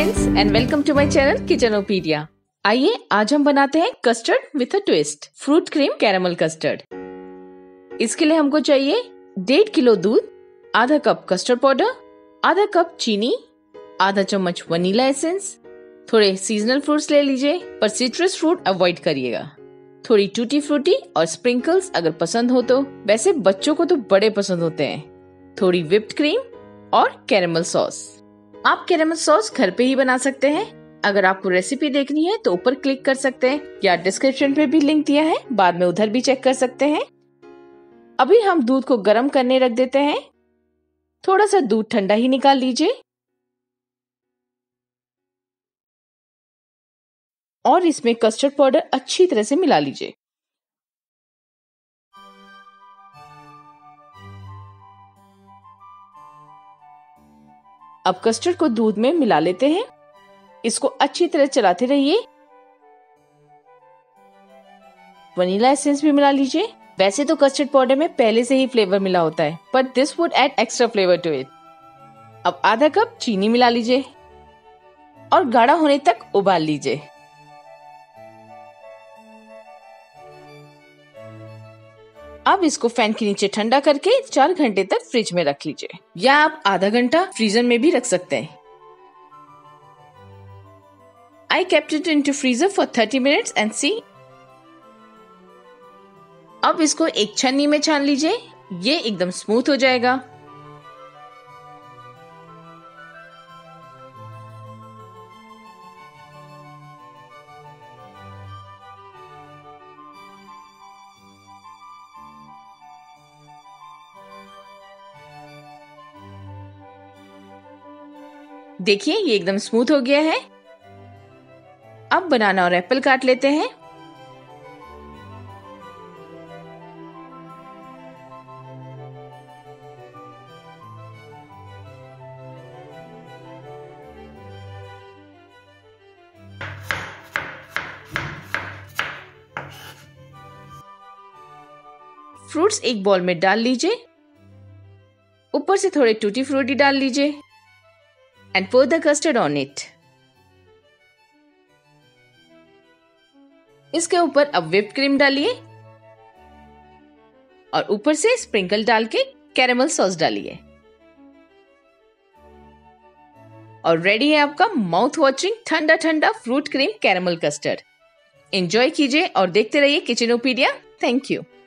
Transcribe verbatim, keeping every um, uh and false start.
Friends and welcome to my channel Kitchenopedia. आइए आज हम बनाते हैं custard with a twist, fruit cream caramel custard. इसके लिए हमको चाहिए डेढ़ किलो दूध, आधा कप कस्टर्ड पाउडर, आधा कप चीनी, आधा चम्मच वनीला एसेंस, थोड़े सीजनल फ्रूट्स ले लीजिए पर सिट्रस फ्रूट अवॉइड करिएगा, थोड़ी टूटी फ्रूटी और स्प्रिंकल्स अगर पसंद हो तो, वैसे बच्चों को तो बड़े पसंद होते हैं, थोड़ी व्हिप्ड क्रीम और कैरेमल सॉस। आप कैरेमल सॉस घर पे ही बना सकते हैं। अगर आपको रेसिपी देखनी है तो ऊपर क्लिक कर सकते हैं या डिस्क्रिप्शन पे भी लिंक दिया है, बाद में उधर भी चेक कर सकते हैं। अभी हम दूध को गर्म करने रख देते हैं। थोड़ा सा दूध ठंडा ही निकाल लीजिए और इसमें कस्टर्ड पाउडर अच्छी तरह से मिला लीजिए। अब कस्टर्ड को दूध में मिला लेते हैं। इसको अच्छी तरह चलाते रहिए। वनीला एसेंस भी मिला लीजिए। वैसे तो कस्टर्ड पाउडर में पहले से ही फ्लेवर मिला होता है, but this would add extra flavour to it. अब आधा कप चीनी मिला लीजिए और गाढ़ा होने तक उबाल लीजिए। अब इसको फैन के नीचे ठंडा करके चार घंटे तक फ्रिज में रख लीजिए, या आप आधा घंटा फ्रीजर में भी रख सकते हैं। I kept it into freezer for thirty minutes and see। अब इसको एक छन्नी में छान लीजिए, ये एकदम स्मूथ हो जाएगा। देखिए ये एकदम स्मूथ हो गया है। अब बनाना और एप्पल काट लेते हैं। फ्रूट्स एक बाउल में डाल लीजिए, ऊपर से थोड़े टूटी फ्रूटी डाल लीजिए and pour the custard on it। इसके ऊपर अब व्हिप्ड क्रीम डालिए और ऊपर से स्प्रिंकल डाल के कैरेमल सॉस डालिए और रेडी है आपका माउथ वॉटरिंग ठंडा ठंडा fruit cream caramel custard. Enjoy कीजिए और देखते रहिए किचनोपीडिया। Thank you.